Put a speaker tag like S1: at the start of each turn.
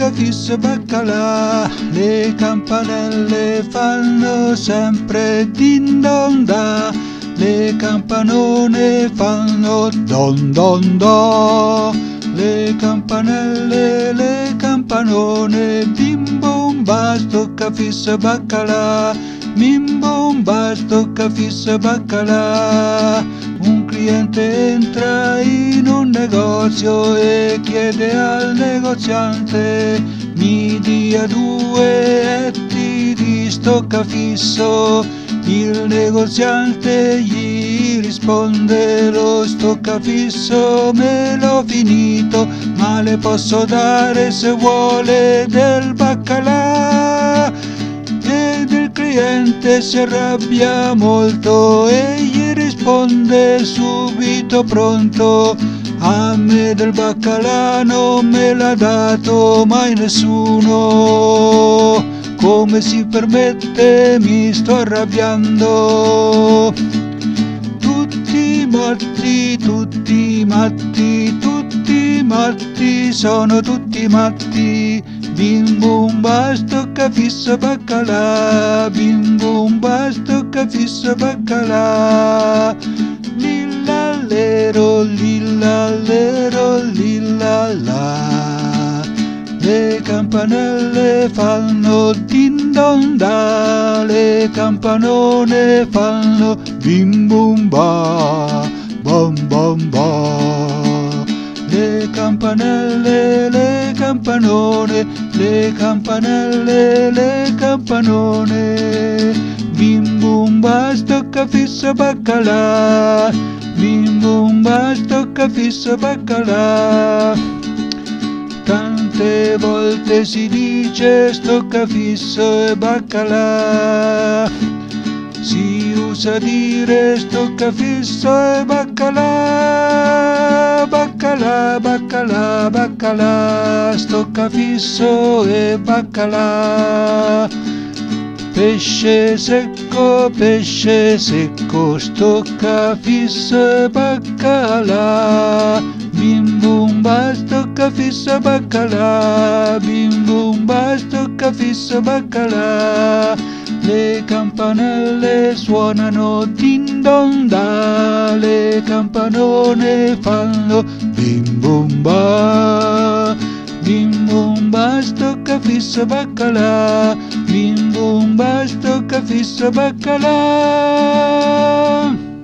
S1: stocca fisso baccalà, le campanelle fanno sempre din don da, le campanone fanno don don do, le campanone, bim bum ba, stocca fisso baccalà, bim bum ba, stocca fisso baccalà. Un cliente entra in un negozio e chiede al negoziante: mi dia 2 etti di stoccafisso. Il negoziante gli risponde: lo stoccafisso me l'ho finito, ma le posso dare se vuole del baccalà. Ed il cliente si arrabbia molto e gli risponde subito pronto: a me del baccalà non me l'ha dato mai nessuno. Come si permette, mi sto arrabbiando. Tutti matti, tutti matti, tutti matti, sono tutti matti. Bim bum ba, stocca fisso baccalà, bim bum ba, stocca fisso baccalà. Lillallero, lillallero, lillalla. Le campanelle fanno din don da, le campanone fanno bim bum ba, bom bom ba. Le campanelle, le campanone, le campanelle, le campanone. Bim bum ba, stocca fisso baccalà, bim bum ba, stocca fisso baccalà. Tante volte si dice stoccafisso e baccalà, si usa dire stoccafisso e baccalà, baccalà, baccalà, baccalà, stoccafisso e baccalà. Pesce secco, stoccafisso e baccalà. Bim bum ba, stoccafisso baccalà, bim bum ba, stoccafisso baccalà. Le campanelle suonano din don da, le campanone fanno bim bum ba. Bim bum ba, stoccafisso baccalà, bim bum ba, stoccafisso baccalà.